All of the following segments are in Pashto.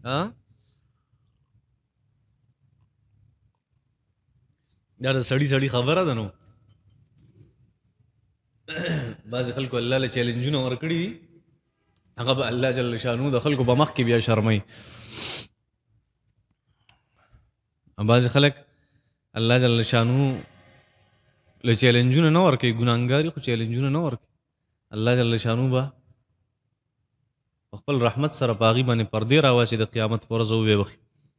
دا د سړی خبره ده نو بعضې خلکو الله له چیلنجونه ورکړي دي هغه به الله جل شانو د خلکو په مخ کې بیا شرموي بعضې خلک الله جل شانو له چیلنجونه نه ورکوي ګناهګاري خو چیلنجونه نه ورکوي الله جل شانو به په خپل رحمت سره په هغې باندې پردې راواچي د قیامت په ورځ وبې بخي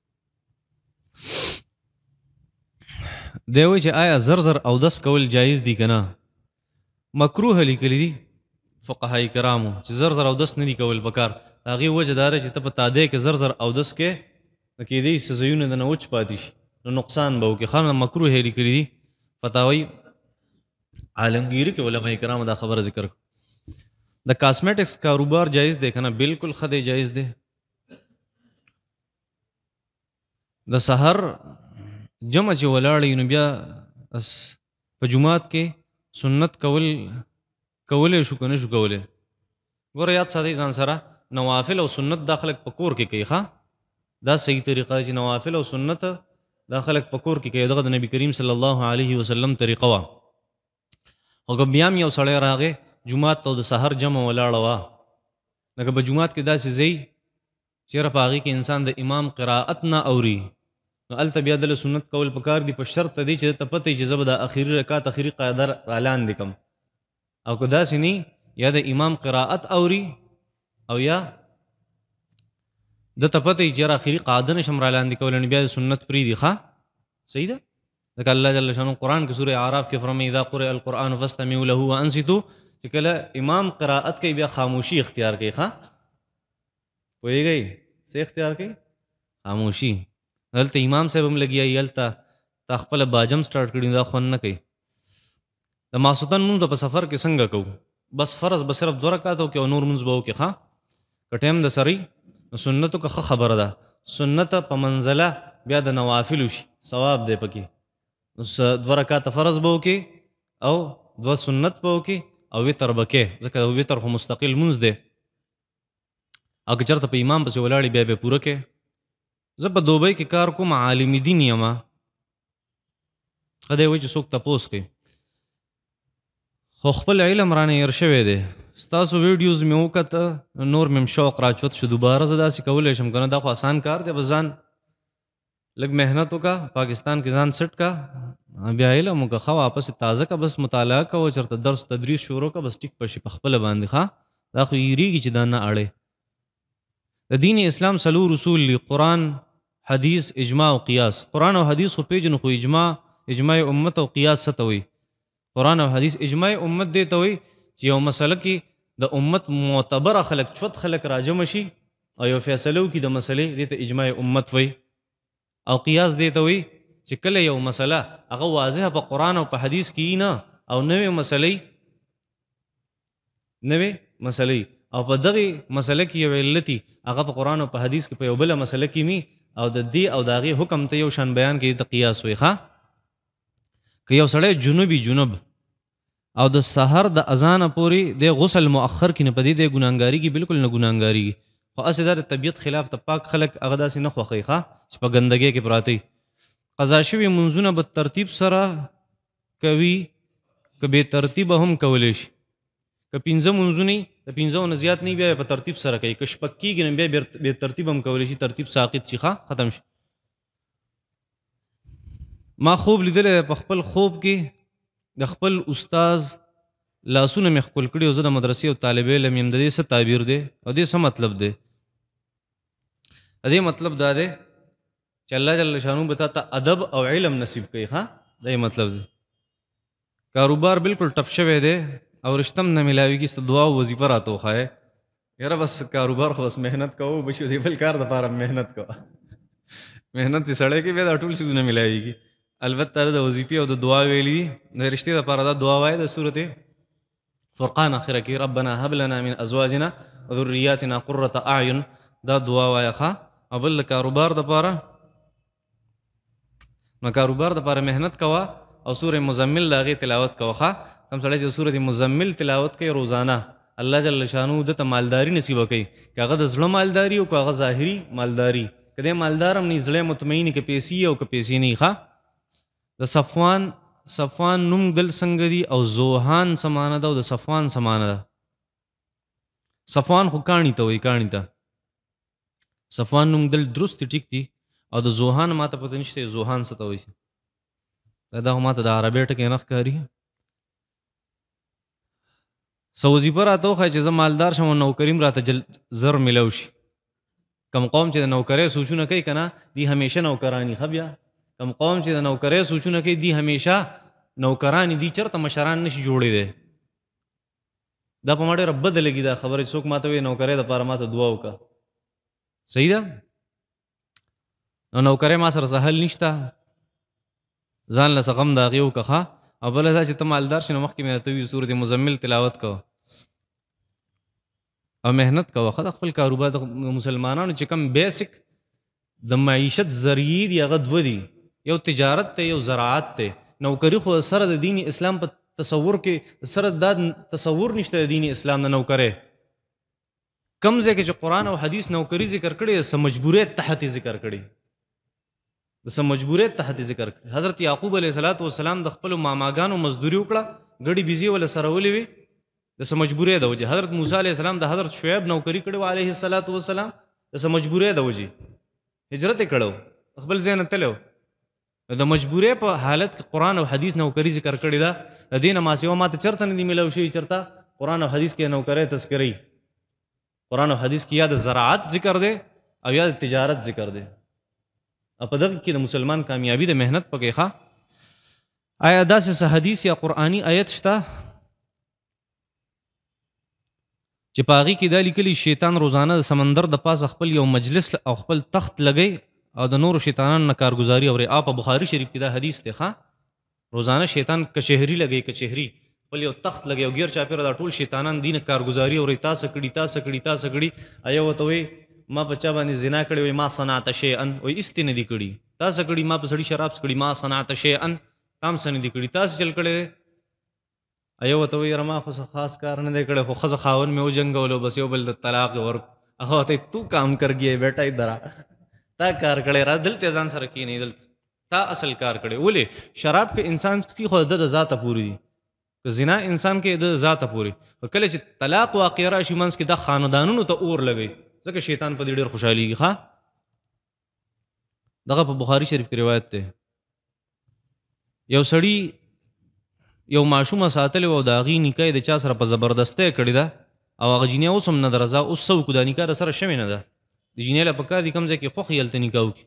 دی وایي چې آیا زر زر اودس کول جایز دي که نه مکروه لیکلي دي فقهای کرامو چې زر زر اودس نه دي کول پکار د هغې وجه دا ده چې ته په تادی کې زر زر اودس کې نو کېدی شي ځایونه دنه وچ پاتې شي نو نقصان به وکړي ښه نه مکروه لیکلي دي فتاوی عالمگیری کې علماء کرامو دا خبره ذکر د کاسمیټکس کاروبار جایز دی که نه بالکل ښه دی جایز دی د سحر جمع چې ولاړ نو بیا په جماعت کې سنت کولی شو که نه شو کولی ګوره یاد ساتئ ځان سره نوافل او سنت دا خلک په کور کې کوي ښه دا صحیح طریقه چې نوافل او سنت دا خلک په کور کې کوي دغه د نبی کریم صلی الله علیه وسلم طریقه وه خو که بیا هم یو سړی راغی جماعت ته د سحر جمع ولاړه وه لکه په جماعت کې داسې ځای چېرې په هغې کې انسان د امام قرائت نه اوري نو هلته بیا دله سنت کول پکار دي په شرط دی چې دته پته چې زه به د اخري رکعت اخري قاعده رالاندې کړم او که داسې نه یا د امام قرائت اوري او یا دته پته چې یاره اخري قاعده نشم رالاندې کولی نو بیا د سنت پرېږدي ښه صحیح ده ځکه الله جل شانو قرآن کې سورې اعراف کې فرمایي اذا قرئ القرآن فاستمعوا له وانصتوا چې کله امام قرائت کوي بیا خاموشي اختیار کوي ښه پوهېږئ څه اختیار کوي خاموشي دلته امام صاحب هم لګیا هلته تا خپله باجم سټارټ کړي دا خوند نه کوي د ماسوتن مونځ به په سفر کې څنګه کوو بس فرض به صرف 2 رکعاته وکړي او نور مونځ به وکړي ښه که ټایم د سړی نو سنتو که ښه خبره ده سنت په منزله بیا د نوافلو شي ثواب دی پکې 2 رکعاته فرض به وکړي او 2 سنت به وکړي او وتر به کې ځکه وتر خو مستقل مونځ دی او که چېرته په امام پسې ولاړې بیا به پوره کې زه په دوبۍ کې کار کوم عالم دین یم ښه دی وایي چې څوک تپوس کوي خو خپل علم رانه هېر شوی دی ستاسو ویډیوز مې وکته نور مې شوق راچوت شو دوباره زه داسې کولی شم که نه دا خو اسان کار دی بس ځان لږ محنت وکړه پاکستان کې ځان سټ کا بیا علم وکړه ښه واپس تازه که بس مطالعه کوه چېرته درس تدریس شروع کړه بس ټیک به شي په خپله باندې ښه دا خو هېرېږي چې دا نه اړې د دین اسلام 4 اصول دي قرآن حدیث اجماع او قیاس قرآن او حدیث خو پیژنو خو اجماع امت او قیاس څه ته وایي قرآن او حدیث اجماع امت دی ته وایي چې یو مسله کې د امت معتبره خلک چوت خلک راجمع شي او یو فیصله وکړي د مسلې دې ته اجماع امت وایي او قیاس دی ته وایي چې کله یو مسله هغه واضحه په قرآن او په حدیث کې نه او نوې مسلې او په دغه مسله کې یو علتي هغه په قرآن او په حدیث کې په یو بله مسله کې می او د دې او د هغې حکم ته یو شان بیان کوي ته قیاس وایي ښه که یو سړی جنوب او د سحر د اذانه پورې د غسل مؤخر کې نه په دې د ګناهګاري کې بالکل نه ګناهګاري خو هسې دا د طبیعت خلاف ته پاک خلک هغه داسې نه خوښوي ښه چې په ګندګۍ کې پراته قضا شوي منځونه به ترتیب سره کوي که بې ترتیبه هم کولی شي که 5 منځونه د 5 نه زیات نه بیا په ترتیب سره کوي که شپږ کېږي نو بیا بې ترتیب هم کولی شي ترتیب ساقط شي ښه ختم شي ما خوب لیدلی په خپل خوب کې د خپل استاز لاسونه مې ښکل کړي او زه د مدرسې او طالب علم یم د دې څه تعبیر دی او دې څه مطلب دی د دې مطلب دا دی چې الله جل شانو به تا ته ادب او علم نصیب کوي ښه دا یې مطلب دی کاروبار بالکل ټف شوی دی او رشتم نه ملاویږي څه دعا او وظیفه راته وښایه یاره بس کاروبار خو بس محنت کوو بشو دی بل کار دپاره محنت کوه محنت چې سړی کوي بیا دا ټول څیزونه ملاویږي البته د وظیفې او د دعا ویلي دي د رشتې دپاره دا دعا وایه د صورت فرقان اخره کې ربنا هب لنا من ازواجنا وذریاتنا قرة اعین دا دعا وایه ښه او بل د کاروبار دپاره نو کاروبار دپاره محنت کوه او سورې مزمل د هغې تلاوت کوه ښه کوم سړی چې سورې مزمل تلاوت کوي روزانه الله جل شانو دته مالداری نصیب کوي که هغه د زړه مالداری او که هغه ظاهري مالداری کله مالدار هم نه زړه مطمئن کې پیسې او که پیسې نه ښه د صفوان نوم دل څنګه دی او زوحان سمانه ده او د صفوان سمانه ده صفوان خو کاڼي ته وایي کاڼي ته صفوان نوم دل درست ټیک دی او د زوحان ماته پته نشته زوحان څه ته وایي دا خو ماته د عربي ټکی نه ښکاري څه وظیفه راته وښایه چې زه مالدار شم او نوکري م راته زر میلو شي کم قوم چې د نوکرۍ سوچونه کوي که نه دی همیشه نوکرانی ښه بیا کم قوم چې د نوکرۍ سوچونه کوي دی همیشه نوکرانی دی چېرته مشران نشي جوړی دی دا په ما ډېره بده لګي دا خبره چې څوک ماته وایي نوکرۍ دپاره ماته دعا وکړه صحیح ده نو نوکرۍ ما سره سهل نشته ځان له څه غم د هغې وکړه ښه او بله دا چې ته مالدار شي نو مخکې مې درته وي صورت مزمل تلاوت کوه او محنت کوه ښه د خپل کاروبار د مسلمانانو چې کم بیسک د معیشت ذریعې دي هغه دوه دي یو تجارت دی یو زراعت دی نوکري خو سره د دین اسلام په تصور کې سره دا تصور نشته د دین اسلام د نوکرۍ کم ځای کې چې قرآن او حدیث نوکري ذکر کړي د څه مجبوریت تحت ذکر کړي د څه مجبوریت تحت ذکر کړي حضرت یعقوب علیه السلام د خپلو ماماګانو مزدوري وکړه ګډې بیزې وله سره ولې وي د څه مجبورۍ د وجې حضرت موسی علیه السلام د حضرت شعیب نوکري کړې وه علیه السلام د څه مجبورۍ د وجې هجرت یې کړی خپل ځای نه تللی د مجبورۍ په حالت کې قرآن او حدیث نوکري ذکر کړې ده د دې نه ما سوا ماته چېرته نه دي میلاو شوي چېرته قرآن او حدیث کې نوکرۍ تذکرې قرآن او حدیث کې یا د زراعت ذکر دی او یا د تجارت ذکر دی او په دغه کې د مسلمان کامیابي د محنت پکې ښه آیا داسې څه حدیث یا قرآني آیت شته چې په هغې کې دا لیکلي شیطان روزانه د سمندر د پاسه خپل یو مجلس او خپل تخت لګی او د نورو شیطانانو نه کارګزاري اوري په بخاري شریف کې دا حدیث دی ښه روزانه شیطان کچهري لګی کچهري خپل یو تخت لګی او غیر چاپېره دا ټول شیطانان دي نه کارګزاري اوري تاسو کړي ایو ورته وایي ما په چا باندې زنا کړې وایي ما صنعت شیئا وایي هېڅ نه دي کړي تاسو کړي ما په سړي شراب کړي ما صنعت شیئا تام څه نه دي کړي تاسو چل کړی ایو ورته وایي یاره ما خو څه خاص کار نه دی کړی خو ښځه خاوند مې وجنګولو بس یو بل د طلاق ورکړو هغه ورته تو کام کر گیا بیٹا ادھر تا کار کړی را دلته ځان سره کښېنئ دلته تا اصل کار کړی ولې شراب کې انسان کې خو د ذاته پورې دي که زنا انسان کې د ذاته پورې کله چې طلاق واقع راشي منځ کې دا خاندانونو ته اور لګوي ځکه شیطان په دې ډېر خوشحالېږي ښه دغه په بخاري شریف کې روایت دی یو سړي یو ماشومه ساتلې وه او د هغې نکاح د چا سره په زبردستۍ کړې ده او هغه جینۍ اوس هم نه ده رضا اوس څه وکړو دا نکاح د سره شوې نه ده د جینۍ له پکار دي کوم ځای کې خوښ یې هلته نکاح وکړي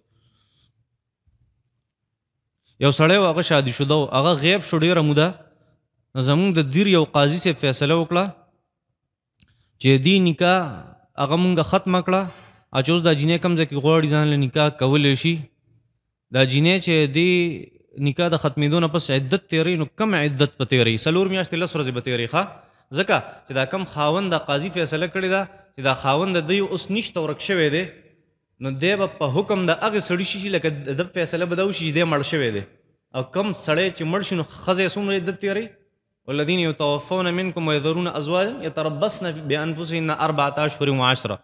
یو سړی و هغه شادي شده و هغه غیب شو ډېره موده نو زمونږ د دیر یو قاضي صاحب فیصله وکړه چې دې نکاح هغه مونږ ختمه کړه او چې اوس دا جینۍ کوم ځای کې غواړي ځان له نکاح کولی شي دا جینۍ چې دې نکاح د ختمېدو نه پس عدت تېروي نو کم عدت به تېروي 4 میاشتې 10 ورځې به تېروي ښه ځکه چې دا کم خاوند د قاضي فیصله کړې ده چې دا خاوند د دوی اوس نشته ورک شوی دی نو دی به په حکم د هغې سړي شي چې لکه د فیصله به دا وشي چې دی مړ شوی دی او کم سړی چې مړ شي نو ښځې څومره عدت تېروي والذین یتوفون منکم ویذرون ازواجا یتربصن بانفسهن 4 اشهر وعشره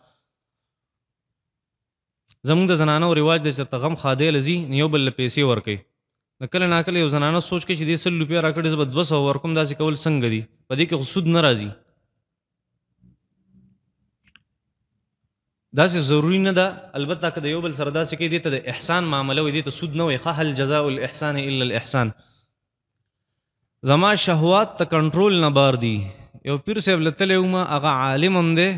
زمونږ د زنانو رواج دی چې ته غم خادی له ځي نو یو بل له پیسې ورکوي نو کله ناکله یو زنانه سوچ کوي چې دې 100 روپۍ راکړي زه به 200 ورکوم داسې کول څنګه دي په دې کې خو سود نه راځي داسې ضروري نه ده البته که د یو بل سره داسې کوي دې ته د احسان معامله وي دې ته سود نه وایي ښه هل جزاء الاحسان الا الاحسان زما شهوات ته کنټرول نه بار دي یو پیر صاحب له تللی وم هغه عالم هم دی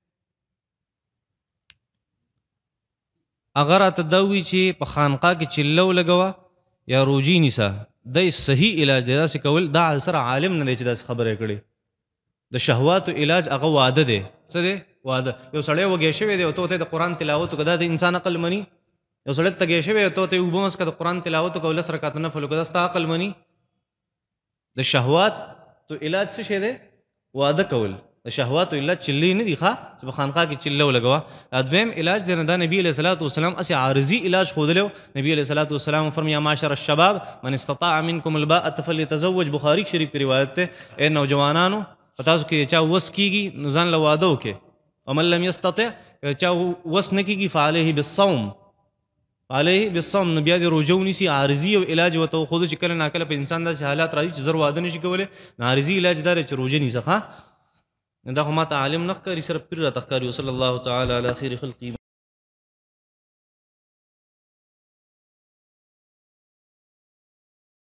هغه راته دا وایي چې په خانقاه کې چله ولګوه یا روجي نیسه دی صحیح علاج دی داسې کول دا سره عالم نه دی چې داسې خبرې کړي د شهواتو علاج هغه واده دی څه دی واده یو سړی وږی شوی دی او ته د قرآن تلاوت وکړه دا د انسان عقل مني یو سړی تږی شوی او ته اوبه مسکه د قرآن تلاوت وکړه 10 رکعته نفل وکړه دا ستا عقل مني د شهواتو علاج څه شی دی واده کول د شهواتو علاج چلې نه دي ښه چې په خانقاه کې چله ولګوه دا دویم علاج دی نه دا نبي علیه الصلاۃ والسلام اسې عارضي علاج ښودلی نبي علیه الصلاۃ والسلام فرمایا معاشر الشباب من استطاع منکم الباءة فلیتزوج بخاري شریف کی روایت دی اے نوجوانانو په تاسو کې چا وس کیږي نو ځان له واده وکړي ومن لم یستطع که چا وس نه کیږي فعلیه بالصوم علیه بالصوم نو بیا د روژه ونیسي عارضي او علاج ورته وښودو چې کله ناکله په انسان داسې حالات راځي چې زر واده نشي کولی نو عارضي علاج دا دی چې روژه نیسه ښه دا خو ماته عالم نه ښکاري صرف پیر راته ښکاري وصلی الله تعالی علی خیر خلقه